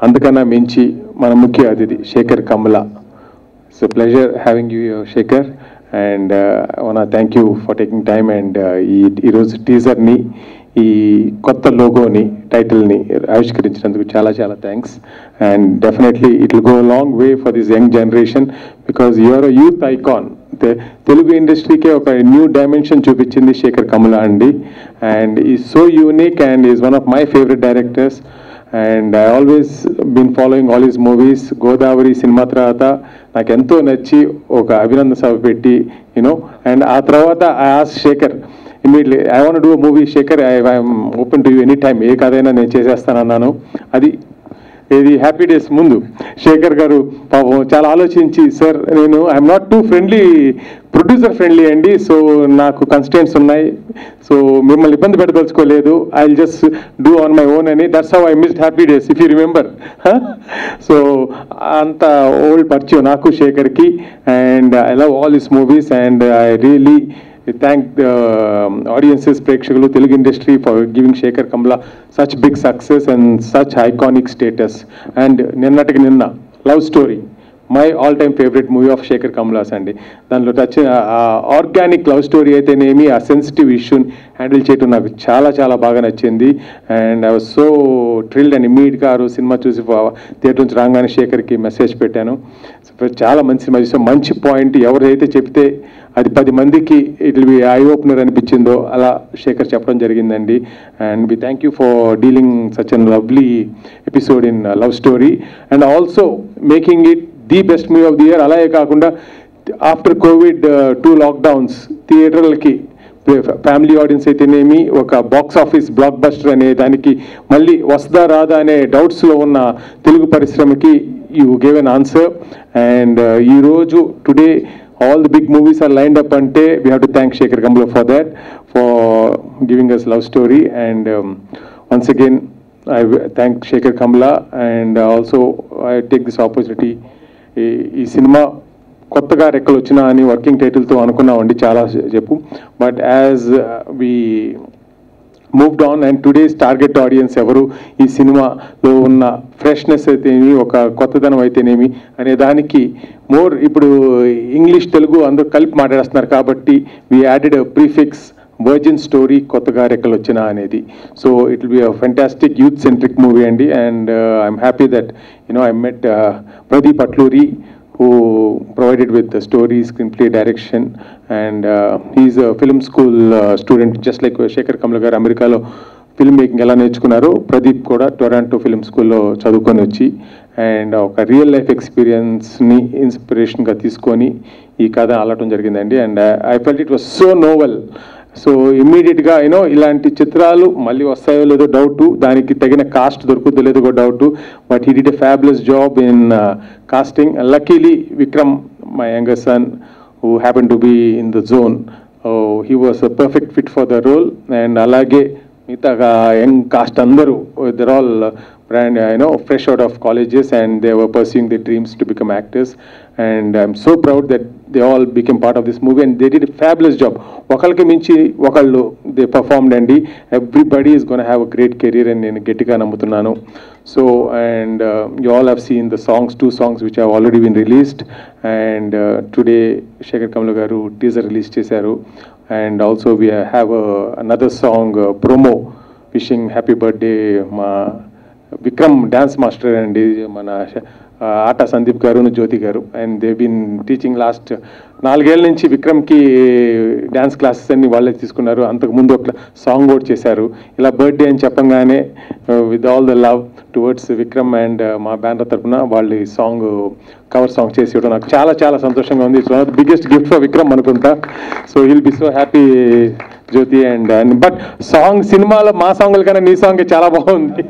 అందుకన్నా మించి మన ముఖ్య అతిథి Sekhar Kammula. It's a pleasure having you Sekhar, and I want thank you for taking time. And ఈరోజు టీజర్ని, ఈ కొత్త లోగోని, టైటిల్ని ఆవిష్కరించినందుకు చాలా చాలా thanks. And definitely it will go long way for this young generation, because you're a youth icon. Telugu ఇండస్ట్రీకే ఒక న్యూ డైమెన్షన్ చూపించింది శేఖర్ కమ్ల అండి. And is so unique and is one of my favourite directors. And I always been following all his movies. Godavari సినిమా తర్వాత నాకు ఎంతో నచ్చి ఒక అభినందన సభ పెట్టి, యూనో, అండ్ ఆ తర్వాత I ask Sekhar immediately, I want do a movie Sekhar, I'm open to you any time, ఏ కథైనా నేను చేసేస్తానన్నాను. అది ఇది హ్యాపీ డేస్ ముందు శేఖర్ గారు పాపం చాలా ఆలోచించి, సార్ నేను I'm not too friendly, producer friendly అండి, సో నాకు కన్స్టెంట్స్ ఉన్నాయి, సో మిమ్మల్ని ఇబ్బంది పెట్టదలుచుకోలేదు, I will just do on my own అని. That's how I missed happy days, if you remember. So అంత ఓల్డ్ పరిచయం నాకు శేఖర్కి. And I love all his movies and I really thank the audiences, ప్రేక్షకులు, Telugu industry for giving Sekhar Kammula such big success and such iconic status. And నిన్నటికి నిన్న love story, my all time favourite movie of Sekhar Kammula's అండి. దాంట్లో touch organic love story అయితేనేమి, ఆ sensitive ఇష్యూని handle చేయడం నాకు చాలా చాలా బాగా నచ్చింది. And I was so thrilled and ఇమ్మీడియట్గా ఆ రోజు సినిమా చూసి థియేటర్ నుంచి రాగానే శేఖర్కి మెసేజ్ పెట్టాను. చాలా మంచి సినిమా చూసాం, మంచి పాయింట్, ఎవరైతే చెప్తే అది 10 మందికి it will be eye opener అనిపించిందో అలా శేఖర్ చెప్పడం జరిగిందండి. And we thank you for dealing such an lovely episode in love story and also making it the best movie of the year. అలాగే కాకుండా ఆఫ్టర్ కోవిడ్ 2 లాక్డౌన్స్ థియేటర్లకి family audiences అయితేనేమి, ఒక బాక్స్ ఆఫీస్ బ్లాక్ బస్టర్ అనే దానికి మళ్ళీ వస్తుందా రాదా అనే డౌట్స్లో ఉన్న తెలుగు పరిశ్రమకి you gave an answer. And ఈరోజు today all the big movies are lined up ante we have to thank Shekhar Kamla for that, for giving us love story. And once again I thank Shekhar Kamla. And also I take this opportunity, ee cinema కొత్తగా రెక్కలు వచ్చినా అని working టైటిల్తో అనుకున్నామండి చాలా చెప్పు, but as we moved on and today's target audience ఎవరు, ఈ సినిమాలో ఉన్న ఫ్రెష్నెస్ అయితేనేమి, ఒక కొత్తదనం అయితేనేమి అనే దానికి మోర్ ఇప్పుడు ఇంగ్లీష్ తెలుగు అందరూ కలిపి మాట్లాడేస్తున్నారు కాబట్టి we added prefix virgin story, కొత్తగా రెక్కలు వచ్చినా అనేది. So it will be a fantastic youth centric movie అండి. And I'm happy that I met Pradeep Atluri who provided with the story, screenplay, direction. And he's a film school student, just like Shekhar Kamla garu America lo film making ela నేర్చుకున్నారు, ప్రదీప్ కూడా Toronto film స్కూల్లో చదువుకొని వచ్చి and ఒక real life ఎక్స్పీరియన్స్ని ఇన్స్పిరేషన్గా తీసుకొని ఈ కథ అల్లటం జరిగిందండి. And I felt it was so novel. So ఇమ్మీడియట్గా ఇలాంటి చిత్రాలు మళ్ళీ వస్తాయో లేదో డౌటు, దానికి తగిన కాస్ట్ దొరుకుతుందో లేదో కూడా doubt, but he did a fabulous job in casting. Luckily Vikram, my younger son who happened to be in the zone, he was a perfect fit for the role. And alage మిగతా young cast అందరూ they're all brand fresh out of colleges and they were pursuing their dreams to become actors. And I'm so proud that they all became part of this movie and they did a fabulous job. Okalki minchi okallu they performed and everybody is going to have a great career and nenu gettiga namutunnanu. So and you all have seen the songs, 2 songs which have already been released. And today Shekhar Kamla garu teaser release chesaru. And also we have another song promo wishing happy birthday ma Vikram dance master and mana ఆట Sandeep garu, Jyothi garu. And they been teaching last 4 ఏళ్ళ నుంచి విక్రమ్కి dance classes అన్ని వాళ్ళే తీసుకున్నారు. అంతకుముందు ఒక song కూడా చేశారు. ఇలా బర్త్డే అని చెప్పంగానే with all the love towards Vikram and మా బ్యానర్ తరఫున వాళ్ళు ఈ సాంగ్ కవర్ సాంగ్ చేసి ఇవ్వడం నాకు చాలా చాలా సంతోషంగా ఉంది. It's one of the biggest gift for Vikram అనుకుంటా. So will be so happy Jyothi. And but song సినిమాలో మా సాంగ్ల కన్నా నీ సాంగ్ చాలా బాగుంది.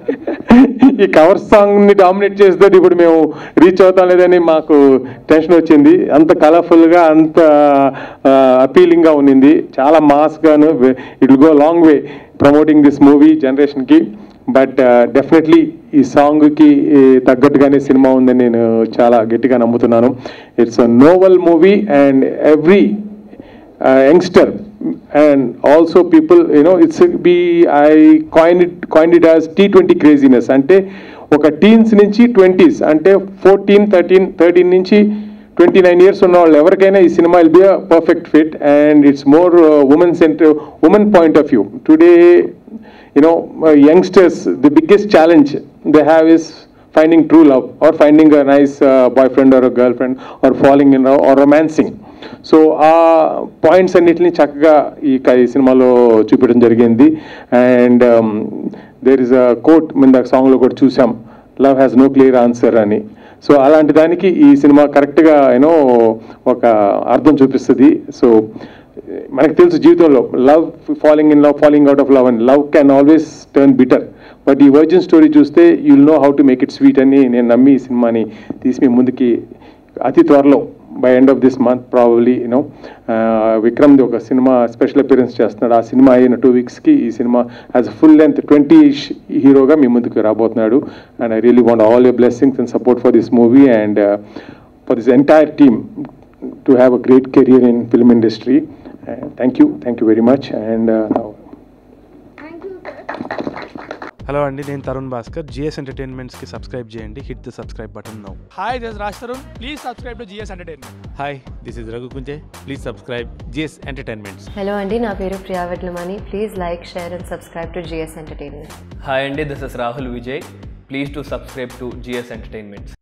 ఈ కవర్ సాంగ్ని డామినేట్ చేస్తే ఇప్పుడు మేము రీచ్ అవుతాం లేదని మాకు టెన్షన్ వచ్చింది. అంత కలర్ఫుల్గా, అంత అపీలింగ్గా ఉన్నింది, చాలా మాస్గాను. It will go long way promoting this movie జనరేషన్కి. బట్ డెఫినెట్లీ ఈ సాంగ్కి తగ్గట్టుగానే సినిమా ఉందని నేను చాలా గట్టిగా నమ్ముతున్నాను. It's a novel movie and every youngster and also people it's I coined it as T20 craziness. అంటే ఒక టీన్స్ నుంచి 20s అంటే 13 నుంచి 29 years ఉన్న వాళ్ళు ఎవరికైనా ఈ సినిమా will be a perfect fit and it's more women point of view. Today youngsters the biggest challenge they have is finding true love or finding a nice boyfriend or a girlfriend or falling in love or romancing. So ఆ points అన్నిటిని చక్కగా ఈ సినిమాలో చూపించడం జరిగింది. And there is a quote మీద సాంగ్లో కూడా చూసాం, love has no clear answer అని. సో అలాంటి దానికి ఈ సినిమా కరెక్ట్గా ఒక అర్థం చూపిస్తుంది. సో మనకు తెలుసు జీవితంలో love, falling in love, falling out of love and love can always turn bitter, but ఈ వర్జిన్ స్టోరీ చూస్తే you'll know how to make it sweet అని నేను నమ్మి ఈ సినిమాని తీసి మీ ముందుకి అతి త్వరలో by end of this month probably విక్రమ్ది ఒక సినిమా స్పెషల్ అపియరెన్స్ చేస్తున్నాడు. ఆ సినిమా అయిన 2 weeksకి ఈ సినిమా యాజ్ ఫుల్ లెంత్ 20 హీరోగా మీ ముందుకు రాబోతున్నాడు. And I really want all your blessings and support for this movie and for this entire team to have a great career in film industry. Thank you very much. And hello అండి, నేను Tarun Bhascker. GS ఎంటర్టైన్మెంట్స్కి subscribe చేయండి. Hit the subscribe button now. Hi, this Raj Tarun. Please subscribe to GS entertainment. Hi, this is Raghu Kunche. Please subscribe GS entertainments. Hello అండి, నా పేరు Priya Vedlamani. Please like, share and subscribe to GS entertainment. Hi అండి, దిస్ ఇస్ Rahul Vijay. Please to subscribe to GS entertainments.